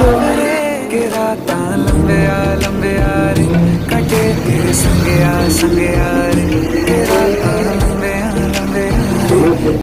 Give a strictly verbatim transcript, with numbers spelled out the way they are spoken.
सावरे के राता लंबे आ लंबे आ रे कटे तेरे संगे आ संगे आ रे के राता